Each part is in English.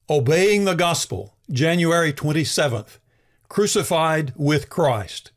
Obeying the Gospel, January 27th. Crucified with Christ.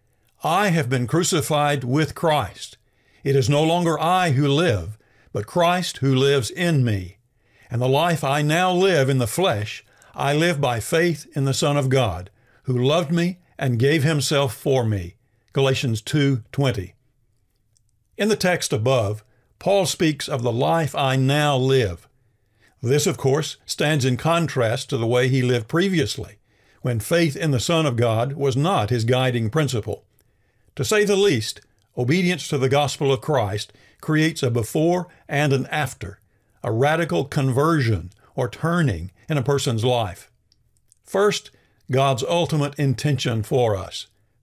I have been crucified with Christ. It is no longer I who live, but Christ who lives in me. And the life I now live in the flesh, I live by faith in the Son of God, who loved me and gave himself for me. Galatians 2:20. In the text above, Paul speaks of the life I now live. This, of course, stands in contrast to the way he lived previously, when faith in the Son of God was not his guiding principle. To say the least, obedience to the gospel of Christ creates a before and an after, a radical conversion or turning in a person's life. First, God's ultimate intention for us.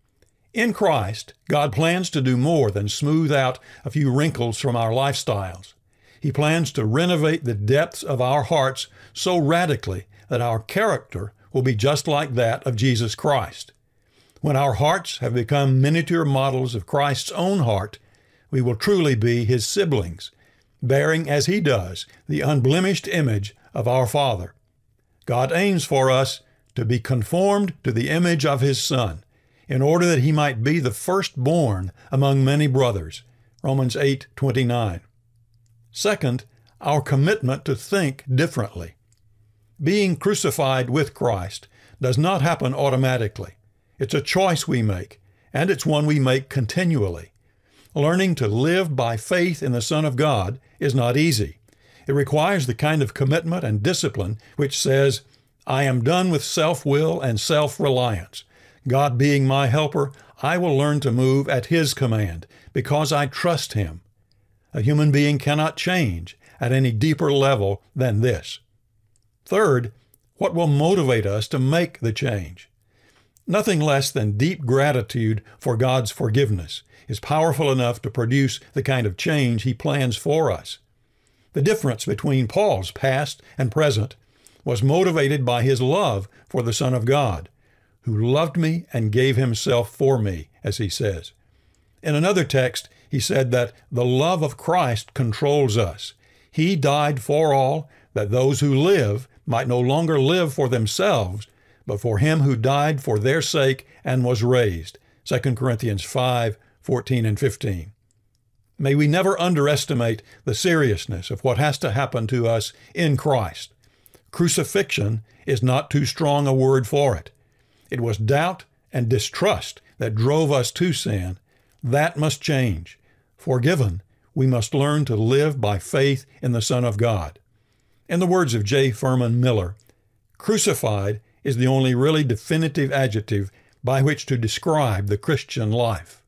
In Christ, God plans to do more than smooth out a few wrinkles from our lifestyles. He plans to renovate the depths of our hearts so radically that our character will be just like that of Jesus Christ. When our hearts have become miniature models of Christ's own heart, we will truly be his siblings, bearing as he does the unblemished image of our Father. God aims for us to be conformed to the image of his Son, in order that he might be the firstborn among many brothers. Romans 8:29. Second, our commitment to think differently. Being crucified with Christ does not happen automatically. It's a choice we make, and it's one we make continually. Learning to live by faith in the Son of God is not easy. It requires the kind of commitment and discipline which says, I am done with self-will and self-reliance. God being my helper, I will learn to move at his command because I trust him. A human being cannot change at any deeper level than this. Third, what will motivate us to make the change? Nothing less than deep gratitude for God's forgiveness is powerful enough to produce the kind of change he plans for us. The difference between Paul's past and present was motivated by his love for the Son of God, who loved me and gave himself for me, as he says. In another text, he said that the love of Christ controls us. He died for all, that those who live might no longer live for themselves, but for him who died for their sake and was raised. 2 Corinthians 5:14 and 15. May we never underestimate the seriousness of what has to happen to us in Christ. Crucifixion is not too strong a word for it. It was doubt and distrust that drove us to sin. That must change. Forgiven, we must learn to live by faith in the Son of God. In the words of J. Furman Miller, crucified is the only really definitive adjective by which to describe the Christian life.